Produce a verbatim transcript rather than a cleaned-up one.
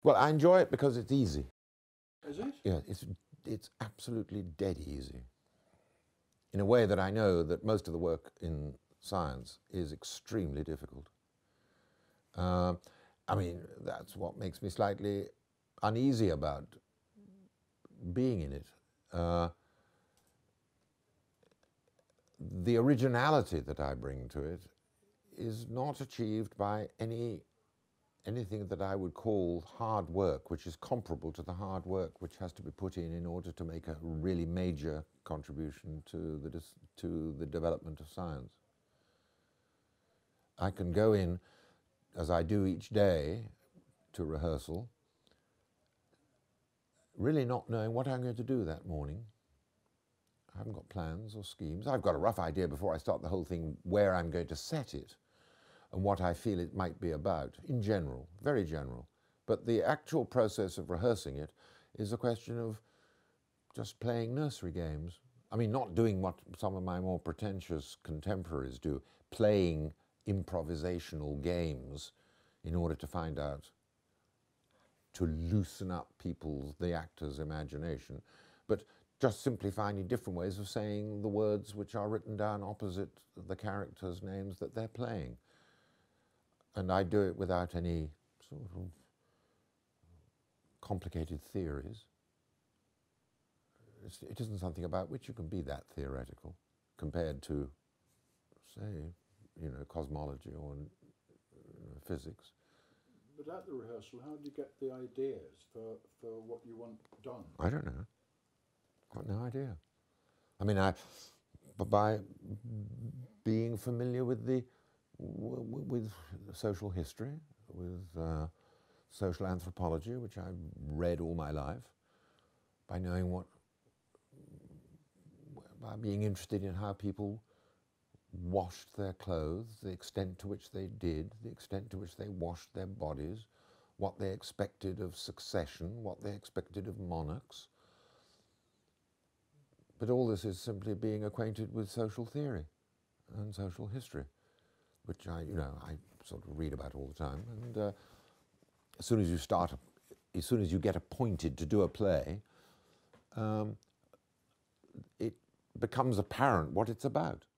Well, I enjoy it because it's easy. Is it? Yeah, it's, it's absolutely dead easy. In a way that I know that most of the work in science is extremely difficult. Uh, I mean, that's what makes me slightly uneasy about being in it. Uh, the originality that I bring to it is not achieved by any anything that I would call hard work, which is comparable to the hard work which has to be put in in order to make a really major contribution to the, to the development of science. I can go in, as I do each day, to rehearsal, really not knowing what I'm going to do that morning. I haven't got plans or schemes. I've got a rough idea before I start the whole thing where I'm going to set it and what I feel it might be about, in general, very general. But the actual process of rehearsing it is a question of just playing nursery games. I mean, not doing what some of my more pretentious contemporaries do, playing improvisational games in order to find out, to loosen up people's, the actor's imagination, but just simply finding different ways of saying the words which are written down opposite the characters' names that they're playing. And I do it without any sort of complicated theories. It's, it isn't something about which you can be that theoretical compared to, say, you know, cosmology or you know, physics. But at the rehearsal, how do you get the ideas for, for what you want done? I don't know. I've got no idea. I mean, I, by being familiar with the with social history, with uh, social anthropology, which I've read all my life, by knowing what, by being interested in how people washed their clothes, the extent to which they did, the extent to which they washed their bodies, what they expected of succession, what they expected of monarchs. But all this is simply being acquainted with social theory and social history, which I, you know, I sort of read about all the time. And uh, as soon as you start, as soon as you get appointed to do a play, um, it becomes apparent what it's about.